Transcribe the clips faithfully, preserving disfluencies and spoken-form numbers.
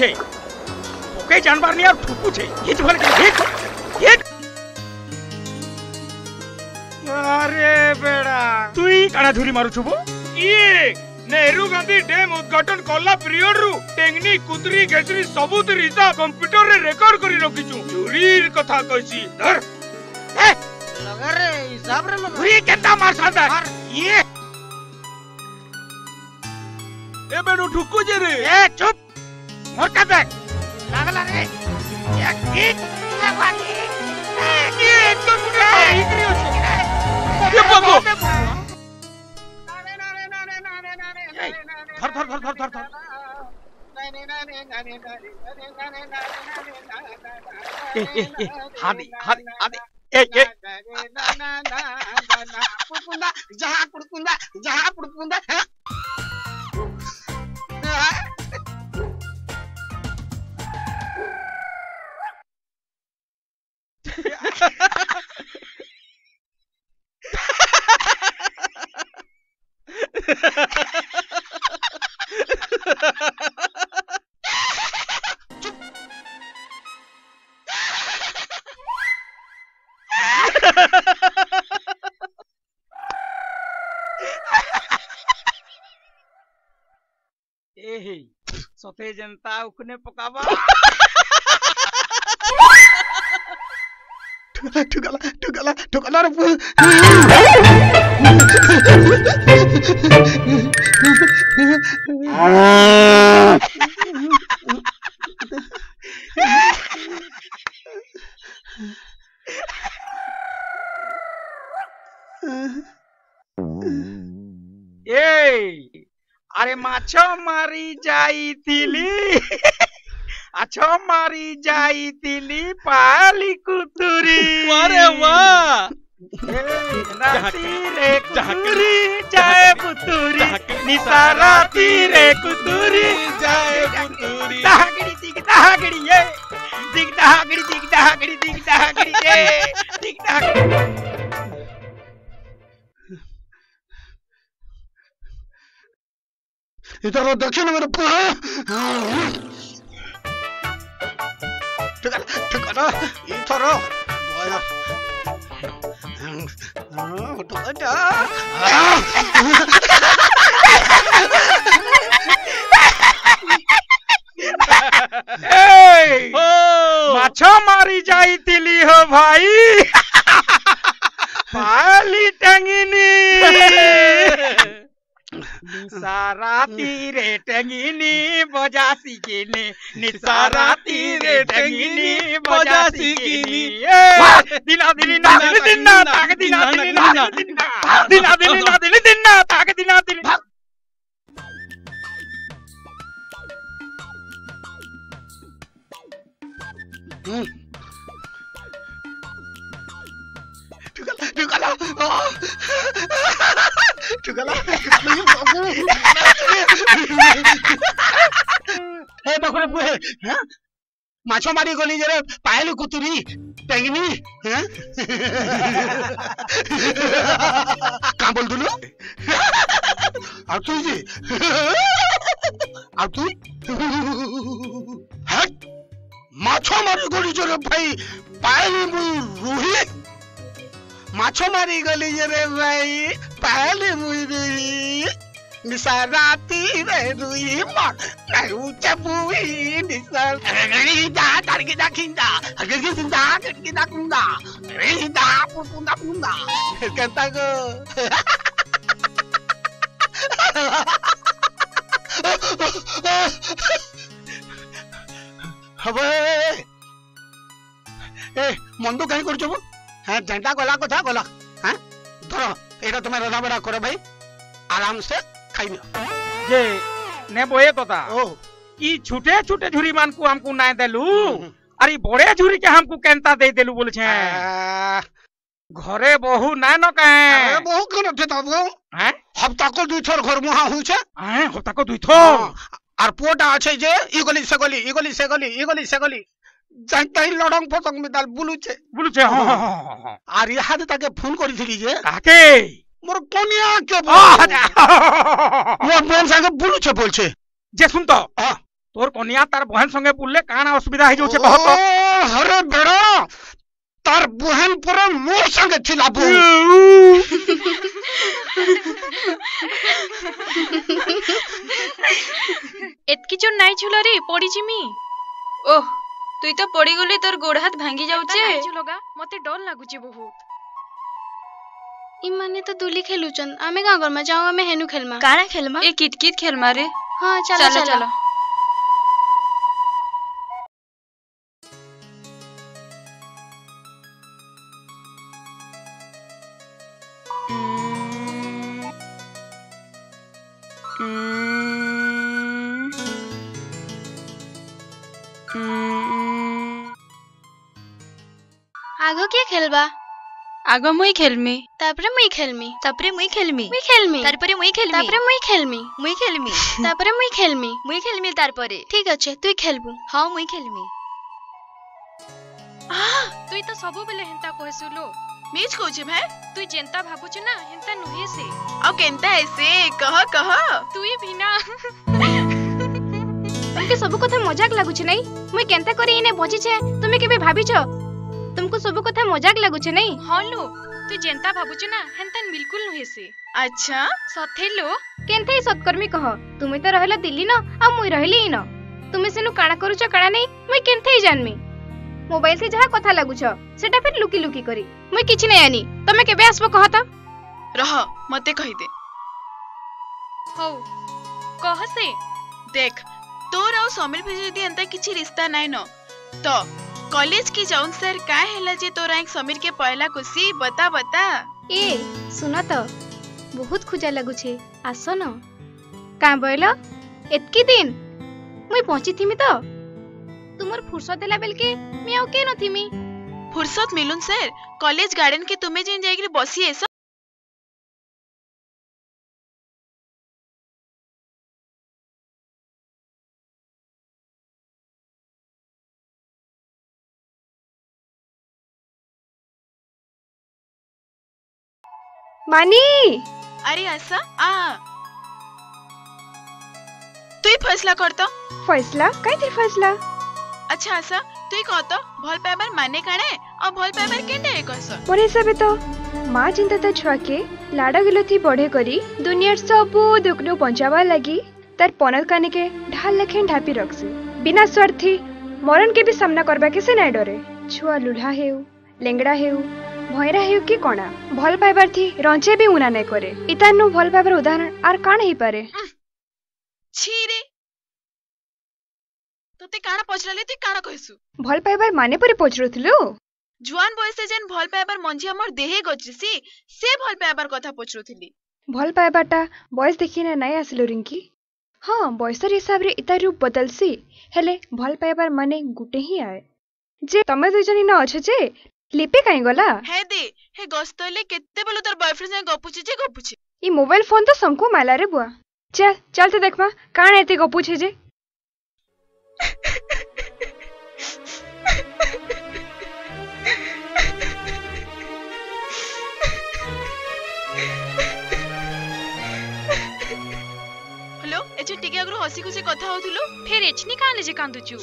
छे ओके जानवर नहीं और ठुकू छे हिच भर के हिच हिच अरे बेड़ा तू ही काना झुरी मारू छुबो ये नेहरू गांधी डैम उद्घाटन कला पीरियड रु टेंगनी कुतरी घेसरी सबुत रिसा कंप्यूटर रे रिकॉर्ड करी रखिछु झुरीर कथा कहसी धर ए लगा रे हिसाब रे लगा झुरी केता मार सादा ये ए बेडू ठुकू जे रे ए चुप मोर का बैग लागला रे एक एक लगवानी ए ये तुम रे इकरी होची ये बाबू धर धर धर धर धर धर ए ए ए हादी हादी हादी ए ए पुड़पुंदा जहां पुड़पुंदा जहां पुड़पुंदा ए सते जनता उकने पकावा ठुकला ठुकला ठुकला रे ए अरे माछो मारी जाई तिली आछो मारी जाई तिली पाली कुतुरी अरे वाह राती रे कुतुरी जाए पुतुरी निसाराती रे कुतुरी जाए पुतुरी दागड़ी दिग दागड़ी ये दिग दागड़ी दिग दागड़ी दिग दागड़ी ये दिग दागड़ी इधर दक्षिण मेरे ठुकला ठुकला इधर बोला ठुकला ए माछो मारी जाई तिली हो भाई पाली टंगिनी निसाराती रे टंगिनी बजासी गिनी निसाराती रे टंगिनी बजासी गिनी दिना दिनी ना दिनी दिना ताक दिना दिनी ना दिना दिना दिनी ना दिनी दिना ताक दिना दिनी ठुकला ठुकला ठुकला हे बकरे पुए हैं माछो मारी गली जरे पायली कुतुरी टेंगनी हैं का बोल दुलु आ तू जी आ तू हट माछो मारी गली जरे भाई पायली मुई रूही माछो मारी गली रे भाई पहले मुई रुई निसाराती रे रुई मर नहीं चबुई निसार गली दा करके दा खिंदा करके सिंदा करके दा कुंदा रे दा पुंदा पुंदा कहता को हबे ए मंदो कहीं कर छबो हाँ झंडा गला कथा गला हाँ धरो एटा तुम्हें रधा बड़ा करो भाई आराम से खाई लो जे ने बोए कथा ओ ई छुटे छुटे झुरी मान को हमको ना देलु अरे बड़े झुरी के हमको केनता दे देलु बोले छे घरे बहु ना न कहे अरे बहु कोन थे तबो हैं हफ्ता को दुई थोर घर मुहा होई छे हैं हफ्ता को दुई थोर आर पोटा আছে जे ई गली से गली ई गली से गली ई गली से गली जानताई लडंग पतंग मिदाल बुलुचे बुलुचे हां हां हां आर इहा दे ताके फोन करिथिली जे काके मोर कोनिया के मोर बोन संगे बुलुचे बोलछे जे सुन तो तोर कनिया तार बहन संगे पुल्ले काना असुविधा हे जोचे बहुत अरे बेड़ा तार बहन पूरा मोर संगे थिला बो एतकी जो नाइ झुला रे पड़ी जिमी। ओह तुई तो पड़ी गले तोर गोड़ हाथ भांगी जाउचे। नाइ झुलगा मते डर लागुची बहुत। इमाने तो दुली खेलुचन आमे का गरमा जाओ आमे हेनु खेलमा काना खेलमा ए किटकिट खेलमा रे। हां चलो चलो, चलो। आगो के खेलबा आगो मुई खेलमी तापरे मुई खेलमी तापरे मुई खेलमी मुई खेलमी तारपरे मुई खेलमी तापरे मुई खेलमी मुई खेलमी तापरे मुई खेलमी मुई खेलमी तारपरे। ठीक अच्छे तुई खेलबू। हां मुई खेलमी। आ तुई तो सबु बेले हेंता कहसुलो मीच कोचे भाई तुई जेंता भाबुछ ना हेंता नुहे से आ केंता ऐसे कह कह तुई बिना तुमके सब कथा मजाक लागुछ नै मुई केंता करी इने बची छे तुमे केबे भाबिछ तुमको सब कथा मजाक लागुछ नै। हां लो तू जेंता भाबुछ ना हेंतन बिल्कुल नुहे से। अच्छा सथे लो केंथै सत्कर्मी कह तुमे तो रहला दिल्ली न आ मुई रहली इन तुमे सेनु काना करूछ काना नै मुई केंथै जानमी मोबाइल से जहा कथा लागुछ सेटा फिर लुकी लुकी करी मुई किछि नै आनी तमे केबे आसबो कह त रह मते कहि दे। हो कह से देख तोर आ समीर भेजे दी अंता किछि रिश्ता नै न तो कॉलेज की जाउन सर का हैला जे तोरा एक समीर के पहला खुशी बता बता। ए सुना तो बहुत खुजा लागु छे आसो न का बोइलो एतकी दिन मुई पहुंची थीमी तो तुमर फुर्सत देला बेल के मी आउ के न थीमी फुर्सत मिलुन सर कॉलेज गार्डन के तुमे जेन जाई के बसी एसो मानी। अरे ऐसा आ तुई फैसला करता फैसला काई थी फैसला अच्छा ऐसा तुई कहतो भल पाइबार माने काणे और भल पाइबार केंडे कहस मोर हिसाबे तो माँ चिंता ता छुआ के लाड़ा गिलथी बढ़े करी दुनिया सब दुख नु बचावा लगी तार पनल काने के ढाल लेखेन ढापी रखसी बिना स्वार्थी मरण के भी सामना करबा के से नै डरे छुआ लुढ़ा हेउ लेंगड़ा हेउ भयरा हेउ कि कोना भल पाइबार थी रंचे भी उना नै करे इतानु भल पाइबार उदाहरण आर काण हे पारे छी रे तोते काणा पचराले तू काणा कहसु भल पाइबार माने परे पचरुथलु जुआन बयस जेन भल पाइबार मंजी हमर देहे गचसी से भल पाइबार कथा पचरुथली भल पाइबाटा बयस देखिना नै आसलो रिंकी हां बयसर हिसाब रे इता रूप बदलसी हेले भल पाइबार माने गुटे ही आए जे तमे दुजनी न अछ जे लिपे काई गला हे दे हे गस्तले केते बेलो तोर बॉयफ्रेंड से गपुची जे गपुची ई मोबाइल फोन तो समको माला रे बुआ चल चलते देखबा काण एते गपुछे जे हेलो एचे टिके अगरो हसी खुशी कथा होथुलो फेर एचनी काले जे कांदुचू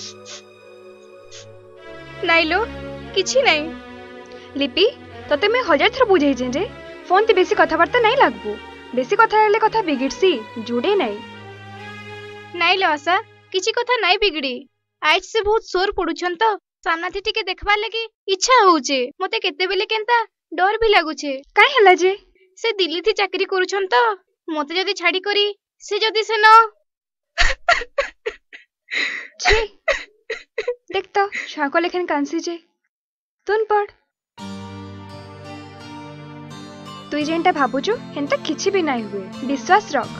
नाइलो किछि नै लिपि तते मैं हजार थर बुझाई जे फोन ते बेसी कथाबार्ता नहीं लागबो बेसी कथा हेले कथा बिगिड़सी जुड़े नहीं नाइ लो आशा किछि कथा नाइ बिगड़ी आज से बहुत शोर पडुछन तो सामना थी टिके देखबा लगी इच्छा होउचे मते केते बेले केनता डर भी लागुछे काई हला जे से दिल्ली थी चाकरी करूछन तो मते जदी छाड़ी करी से जदी से न छी देख तो छाको लेखन कांसी जे तुन पढ़ तुई जेनटा भाबुछु हेनता किछि भी नाही हुए विश्वास रख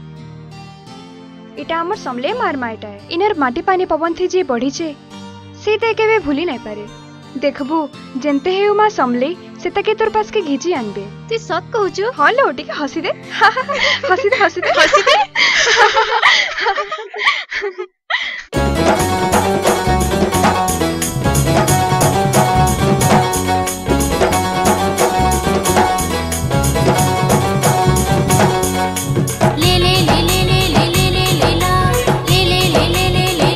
इटा हमर समले मार माइटा है इनर माटी पानी पवन थी जे बढ़ी छे से ते केबे भूली नाही पारे देखबू जेनते हेउ मा समले से तके तोर पास के घिची आनबे तू सत कहूछु हां लो टिके हसी दे हसी दे हसी दे हसी दे ले ले ले ले ले ले ले ले ले ले ले ले ले ले ले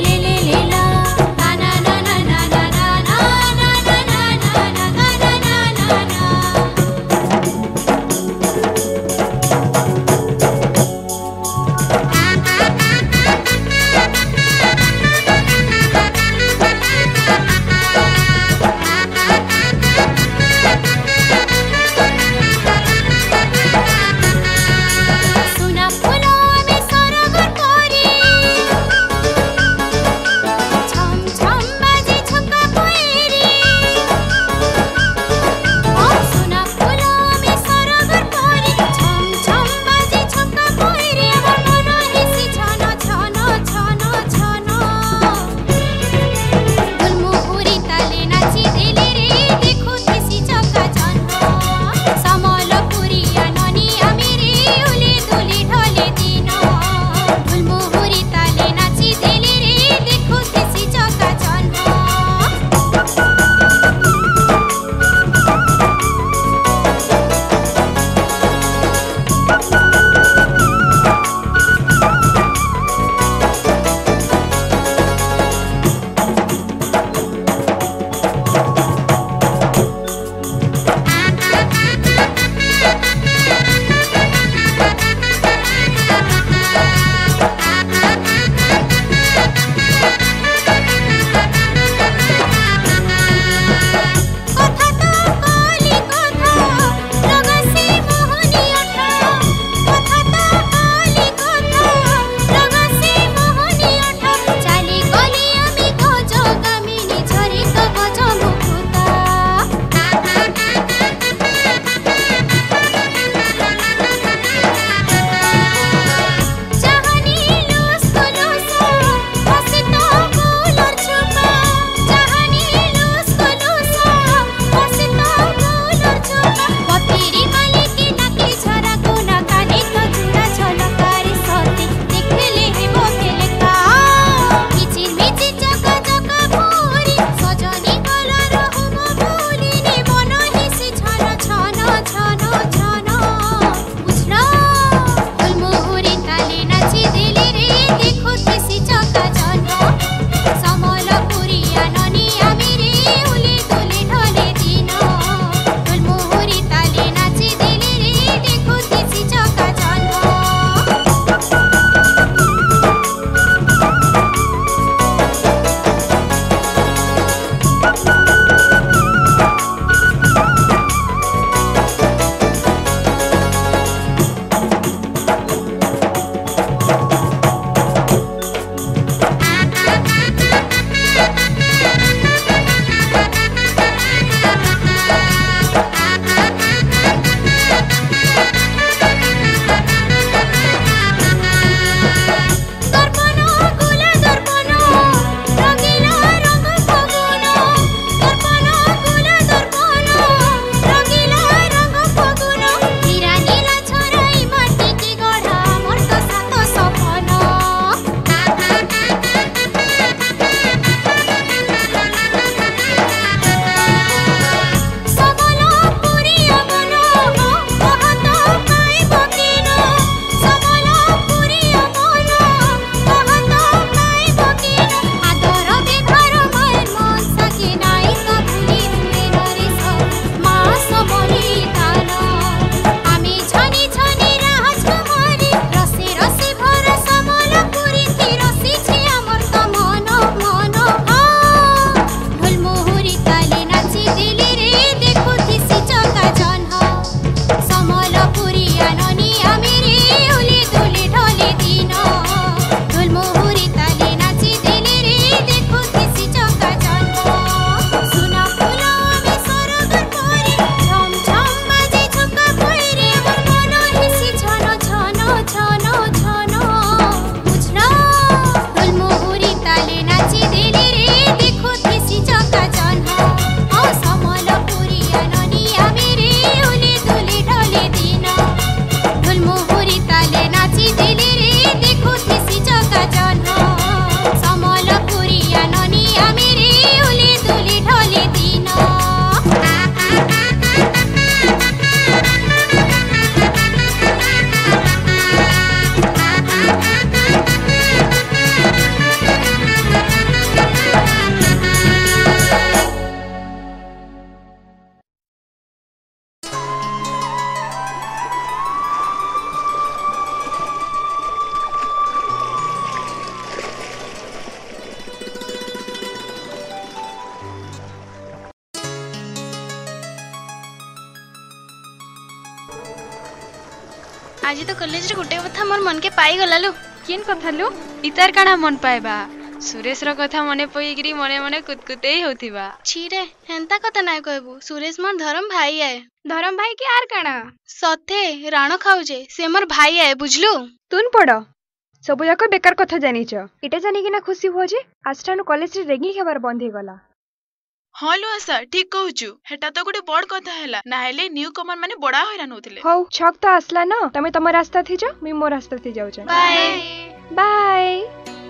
आज तो कॉलेज रे गुटे कथा मोर मन के पाई गला लो। केन कथा लो? इतार काना मन पाएबा सुरेश रो कथा मने पईगिरी मने मने कुतकुते ही होथिबा। छी रे हेंता कथा नाय कहबू। सुरेश मोर धर्म भाई आए। धरम भाई के आर काना सथे राणो खाउजे से मोर भाई आए बुझलु। तुन पड़ सब जाक बेकार कथा जानिच। इटा जानी कि ना खुशी हो जे आजठानु कॉलेज रे रेगी हेबार बंद हे गला। हाँ लो आशा ठीक कहूचु हेटा तो गोटे बड़ कथा हैला ना हेले न्यू कमर माने बड़ा हैरान होथिले। हौ छक तो आसला न तमे तम रास्ता थी जा मी मो रास्ता थी जाउ छ। Bye bye.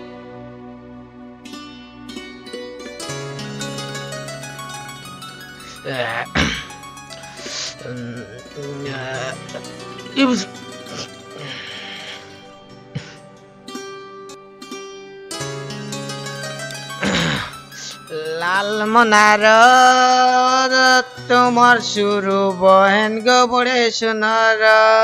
It was लाल मनार तुमार शुरू बहन गो बड़े सुनार।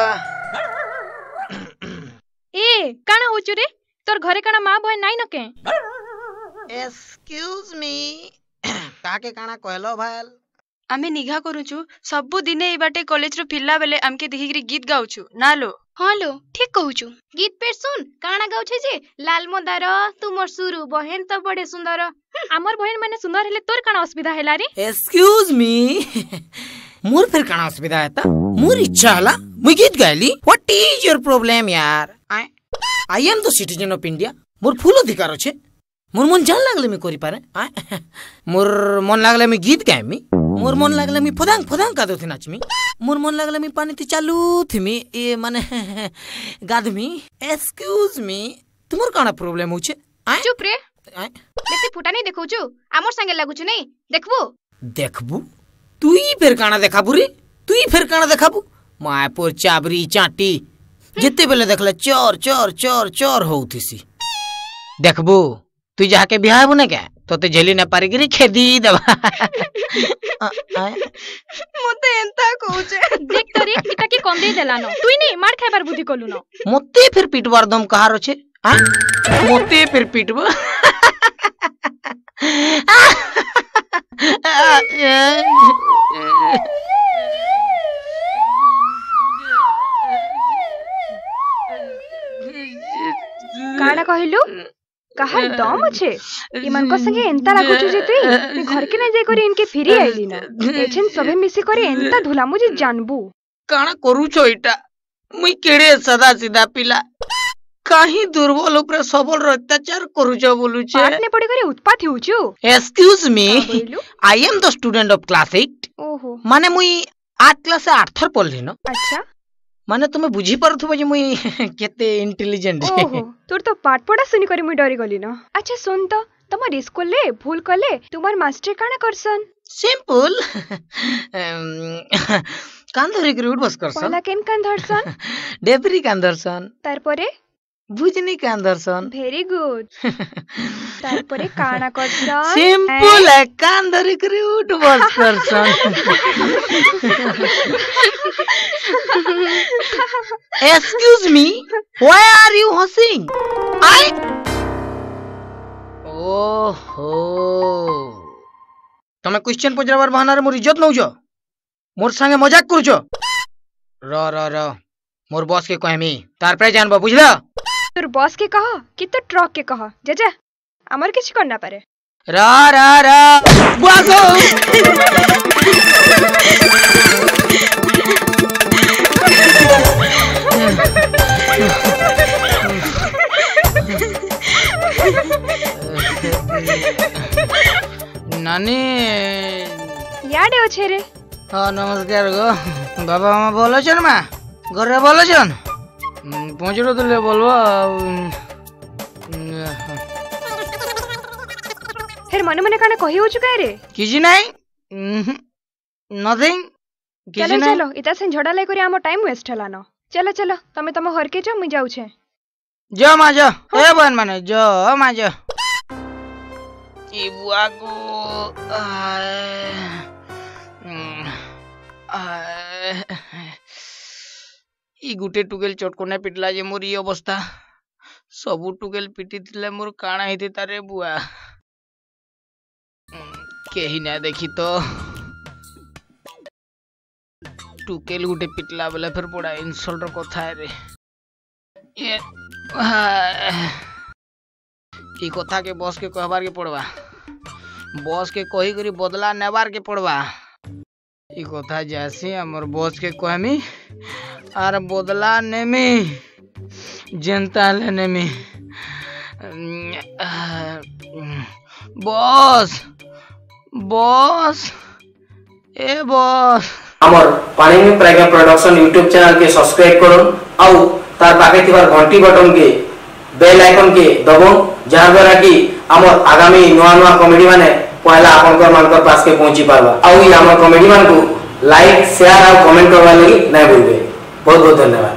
ए काना होचु रे तोर घरे काना मां बहन नाइ न के? एक्सक्यूज मी काके काना कहलो भाल? आमे निघा करूछु सबु दिने ए बाटे कॉलेज रो फिरला बेले हमके देखिगिरी गीत गाउछु ना लो। हाँ लो ठीक कहूचु। गीत पेट सुन काना गाउछे जे लाल मंदार तुमर सुरु बहन तो बड़े सुंदर। हमर बहन माने सुंदर हेले तोर काना असुविधा हैला रे? एक्सक्यूज मी मोर फिर काना असुविधा हैता? मोर इच्छा हला मुई गीत गाइली। व्हाट इज योर प्रॉब्लम यार? I I am the citizen of India. मोर फुल अधिकार अछि। मोर मन जान लागले मी करि पारे। मोर मन लागले मी गीत गाइमी। मोर मन लागले मी फदांग फदांग कादो थि नाचमी। मोर मन लागले मी पानी ती चालू थिमी ए माने गाधमी। एक्सक्यूज मी तुमर काना प्रॉब्लम होचे? चुप रे बेसी फुटा नहीं देखौछु हमर संगे लागुछु नहीं देखबो। देखबू तुई फेर काना देखाबू रे? तुई फेर काना देखाबू? मायपुर चाबरी चाटी जिते बेले देखले चोर चोर चोर चोर होउथिसी। देखबू तू जाके बिहार बने क्या तोते झेली न पारी गिरी खेदी दबा। मते एंता कहूचे देख तरी इटा के कम दे देलानो तुई नहीं मार खाइबार बुद्धि कलु न। मोते फिर पिटवार दम कहार छे? हां मोते फिर पिटबो। काना कहिलु कहार दम अच्छे इमान को संगे एंता लागुछु जे तुई मी घर के न जाय करी इनके फिरी आइली न एछन सबे मिसी करी एंता धुला मुझे जानबू। काना करूछो इटा? मुई केड़े सदा सीधा पिला काहे दुर्बल ऊपर सबल रो अत्याचार करूछो बोलुछे? पाठ ने पड़ी करी उत्पात होउछु। Excuse me I am the student of class eight. ओहो माने मुई आठ क्लास से आठ थर पढ़ली न। अच्छा माने तुमे बुझी पारथबो जे मुई केते इंटेलिजेंट। ओहो तोर तो पाठ पढ़ा सुनी करी मुई डरी गली न। अच्छा सुन तो तमर स्कूल ले भूल कले तुमार मास्टर काना करसन? सिंपल कान धरि के उठ बस करसन। पहला केन कान धरसन? डेबरी कान धरसन। तार परे बुझनी कान धरसन। Very good. तार परे काना करसन? सिंपल है कान धरि के उठ बस करसन। Excuse me, why are you hissing? I ओहो तमे क्वेश्चन पचराबार बहाना रे मोर इज्जत नउजो मोर संगे मजाक करूछो। र र र मोर बॉस के कहमी तार पे जानबो बुझला? तोर बॉस के कह कि तो ट्रक के कह जा जा हमर किछ करना पारे। र र र बागो नानी याडे ओछे रे। हाँ नमस्कार गो बाबा मामा बोलो छन मा घर रे बोलो छन पहुंचलो तो ले बोलबो। फिर मने मने काने कहि होछु काहे रे? किछि नाही नथिंग किछि चलो नाही। चलो इता से झड़ा ले करी हमर टाइम वेस्ट हला न। चलो चलो तमे तम घर के जा मुई जाउ छे। जो मा जो ए बहन माने जो मा जो ई बुआ को ई गुटे टुकेल चटकोना पिटला जे मोर ई अवस्था सबु टुकेल पिटी थिले मोर काना हेते तारे बुआ केही ना देखी तो टुकेल गुटे पिटला बेले फिर बड़ा इनसल्ट कथा है रे ये हाँ। ई कथा के बॉस के कहबार के पड़वा बॉस के कही करी बदला नेबार के पड़वा ई कथा जैसे हमर बॉस के कहमी आर बदला नेमी जनता लेने में बॉस बॉस ए बॉस हमर पानी प्रज्ञा प्रोडक्शन यूट्यूब चैनल के सब्सक्राइब करो आउ तार पाखे थिबार घंटी बटन के बेल आइकन के दबो जहां द्वारा कि हमर आगामी नवा नवा कॉमेडी माने पहला आपनकर मानकर पास के पहुंची पारबा आउ ई हमर कॉमेडी मान को लाइक शेयर और कमेंट करबा लगी नै भूलबे। बहुत बहुत धन्यवाद।